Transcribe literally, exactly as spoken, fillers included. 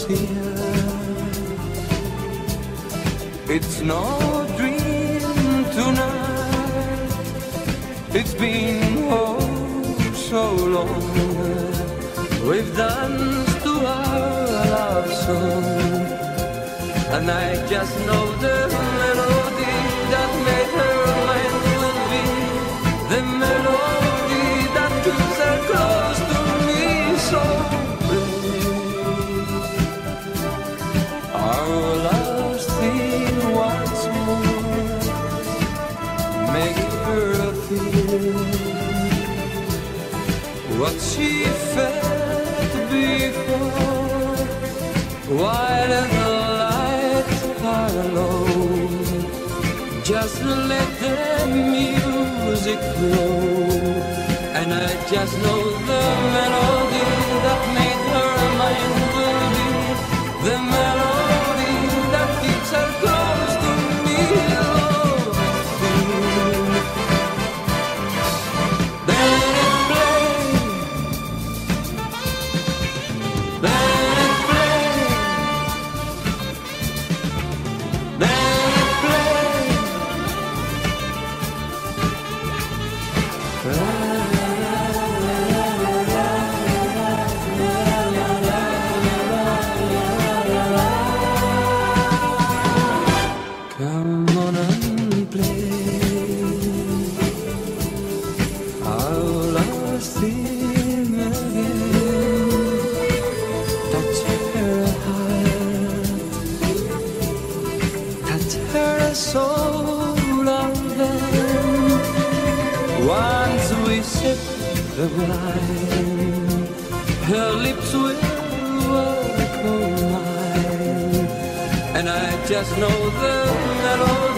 fear. It's no dream tonight. It's been oh so long. We've danced to our love song, and I just know the melody that made her mind will be the melody that keeps her close to me. So brave, our love theme once more, make her feel what she felt before, while the lights are low. Just let the music flow, and I just know the melody that made her mind will be the melody that keeps her close to me. Oh, let it play, let it play, let it play. Come on and play our last theme again. Touch her heart, touch her soul, and then once we sip the wine, her lips will walk on mine, and I just know the melody